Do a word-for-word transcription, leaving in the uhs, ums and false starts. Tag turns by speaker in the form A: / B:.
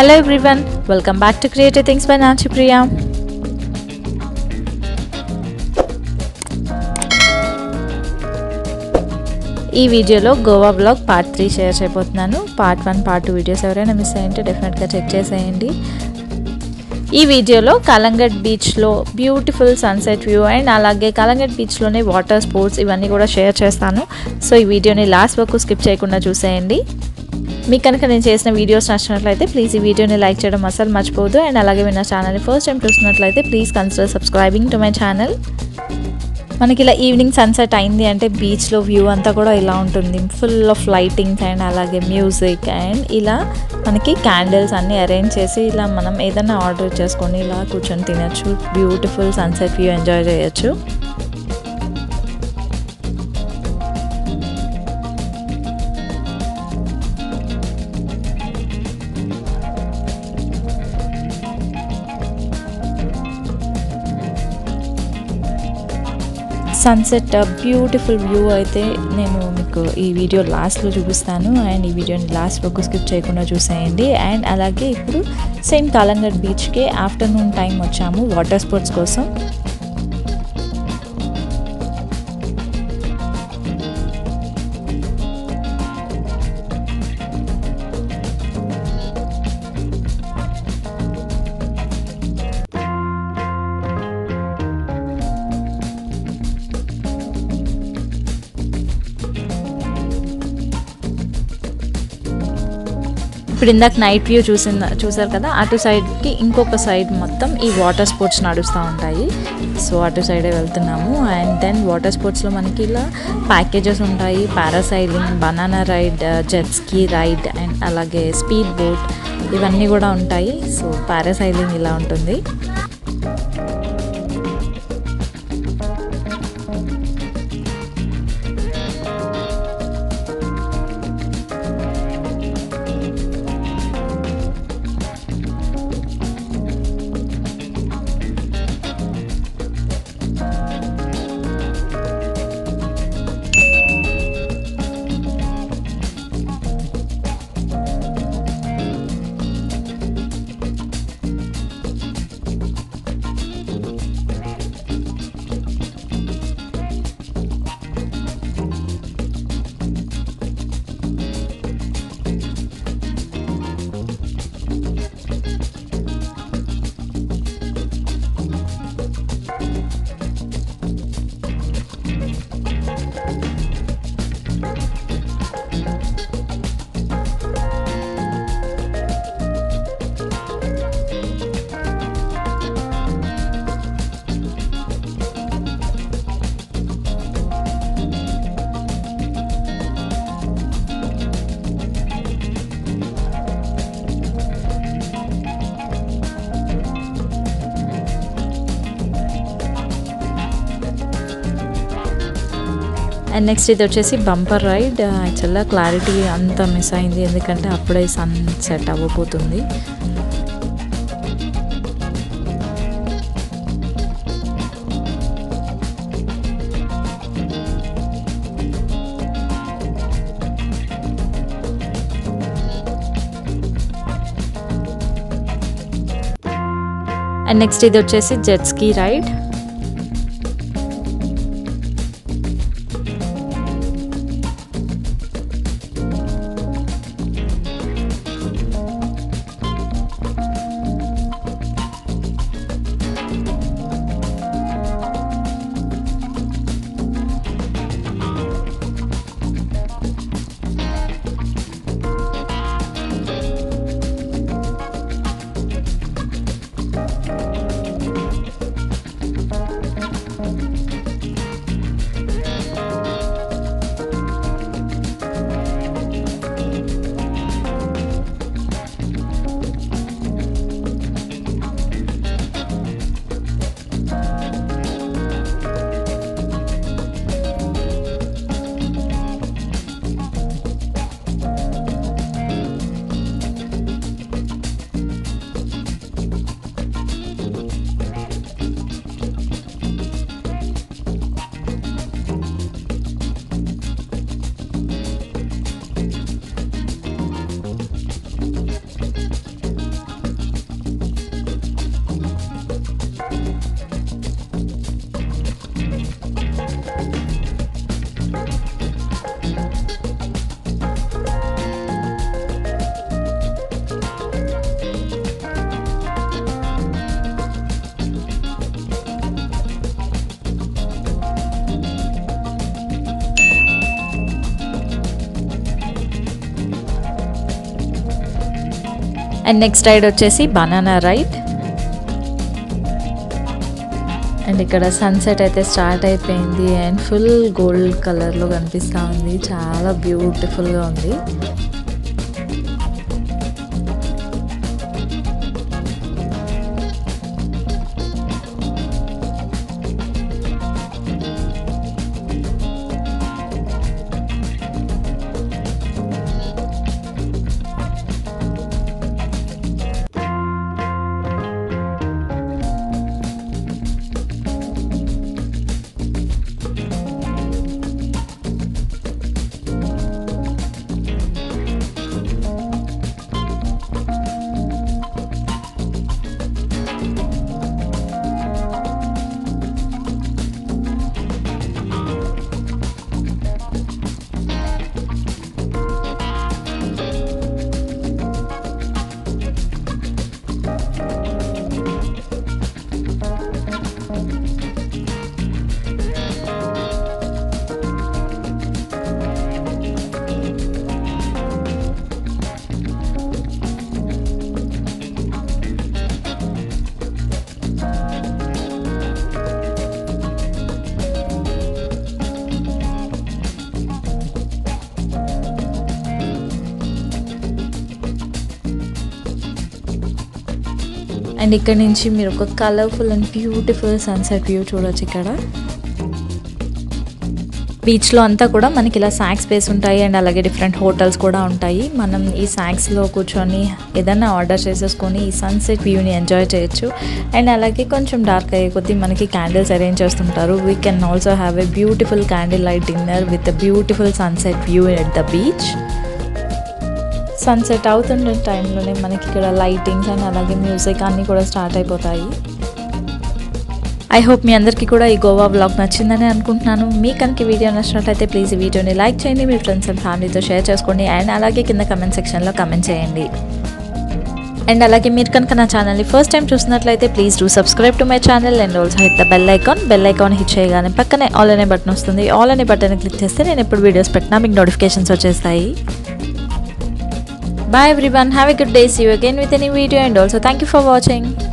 A: Hello everyone, welcome back to Creative Things by Nanchi Priya. ఈ వీడియోలో Goa blog part three share చేయబోతున్నాను. Part one part two videos ఎవరైనా miss అయ్యింటే డెఫినెట్గా check చేసేయండి. ఈ వీడియోలో కలంగట్ బీచ్లో బ్యూటిఫుల్ సన్సెట్ వ్యూ అండ్ అలాగే కలంగట్ బీచ్లోనే వాటర్ స్పోర్ట్స్ ఇవన్నీ కూడా షేర్ చేస్తాను. సో ఈ వీడియోని లాస్ట్ వరకు స్కిప్ చేయకుండా చూసేయండి. మీకు కనుక నేను చేసిన వీడియోస్ నచ్చినట్లయితే ప్లీజ్ ఈ వీడియోని లైక్ చేయడం అసలు మర్చిపోవద్దు. అండ్ అలాగే మీరు నా ఛానల్ని ఫస్ట్ టైం చూస్తున్నట్లయితే please consider subscribing to my channel. మనకి ఇలా ఈవినింగ్ సన్సెట్ అయింది అంటే బీచ్లో వ్యూ అంతా కూడా ఇలా ఉంటుంది, ఫుల్ ఆఫ్ లైటింగ్స్ అండ్ అలాగే మ్యూజిక్ అండ్ ఇలా మనకి క్యాండిల్స్ అన్నీ అరేంజ్ చేసి ఇలా మనం ఏదైనా ఆర్డర్ చేసుకొని ఇలా కూర్చొని తినచ్చు. బ్యూటిఫుల్ సన్సెట్ వ్యూ ఎంజాయ్ చేయొచ్చు. సన్సెట్ బ్యూటిఫుల్ వ్యూ అయితే నేను మీకు ఈ వీడియో లాస్ట్లో చూపిస్తాను. అండ్ ఈ వీడియోని లాస్ట్ వరకు స్కిప్ చేయకుండా చూసేయండి. అండ్ అలాగే ఇప్పుడు సేమ్ కలంగట్ బీచ్కి ఆఫ్టర్నూన్ టైం వచ్చాము వాటర్ స్పోర్ట్స్ కోసం. ఇప్పుడు ఇందాక నైట్ వ్యూ చూసిన చూసారు కదా, అటు సైడ్కి ఇంకొక సైడ్ మొత్తం ఈ వాటర్ స్పోర్ట్స్ నడుస్తూ ఉంటాయి. సో అటు సైడే వెళ్తున్నాము. అండ్ దెన్ వాటర్ స్పోర్ట్స్లో మనకి ఇలా ప్యాకేజెస్ ఉంటాయి. Parasailing, banana ride, jet ski ride and అలాగే స్పీడ్ బోట్ ఇవన్నీ కూడా ఉంటాయి. సో పారాసైలింగ్ ఇలా ఉంటుంది. అండ్ నెక్స్ట్ ఇది వచ్చేసి బంపర్ రైడ్. యాక్చువల్గా క్లారిటీ అంతా మిస్ అయింది ఎందుకంటే అప్పుడే సన్ సెట్ అవ్వబోతుంది. అండ్ నెక్స్ట్ ఇది వచ్చేసి jet ski ride. And next ride వచ్చేసి బనానా రైడ్. అండ్ ఇక్కడ సన్సెట్ అయితే స్టార్ట్ అయిపోయింది అండ్ ఫుల్ గోల్డ్ కలర్లో కనిపిస్తూ ఉంది, చాలా బ్యూటిఫుల్గా ఉంది. అండ్ ఇక్కడ నుంచి మీరు ఒక colourful and beautiful sunset view చూడొచ్చు. ఇక్కడ బీచ్లో అంతా కూడా మనకి ఇలా స్నాక్స్ స్పేస్ ఉంటాయి అండ్ అలాగే డిఫరెంట్ హోటల్స్ కూడా ఉంటాయి. మనం ఈ స్నాక్స్లో కూర్చొని ఏదైనా ఆర్డర్ చేసేసుకొని ఈ సన్సెట్ వ్యూని ఎంజాయ్ చేయొచ్చు. అండ్ అలాగే కొంచెం డార్క్ అయ్యే కొద్దీ మనకి క్యాండిల్స్ అరేంజ్ చేస్తుంటారు. We can also have a beautiful candle light dinner with a beautiful sunset view at the beach. Sunset అవుతున్న టైంలోనే మనకి ఇక్కడ లైటింగ్స్ అండ్ అలాగే మ్యూజిక్ అన్నీ కూడా స్టార్ట్ అయిపోతాయి. ఐ హోప్ మీ అందరికీ కూడా ఈ గోవా వ్లాగ్ నచ్చిందని అనుకుంటున్నాను. మీ కనుక వీడియో నచ్చినట్లయితే ప్లీజ్ ఈ వీడియోని లైక్ చేయండి, మీ ఫ్రెండ్స్ అండ్ ఫ్యామిలీతో షేర్ చేసుకోండి అండ్ అలాగే కింద కమెంట్ సెక్షన్లో కమెంట్ చేయండి. అండ్ అలాగే మీరు కనుక నా ఛానల్ని ఫస్ట్ టైం చూసినట్లయితే please do subscribe to my channel and also hit the bell icon. Bell icon hit చేయగానే పక్కనే ఆల్ అనే బటన్ వస్తుంది. ఆల్ అనే బటన్ క్లిక్ చేస్తే నేను ఎప్పుడు వీడియోస్ పెట్టినా మీకు నోటిఫికేషన్స్ వచ్చేస్తాయి. Bye everyone, have a good day, see you again with a new video and also thank you for watching.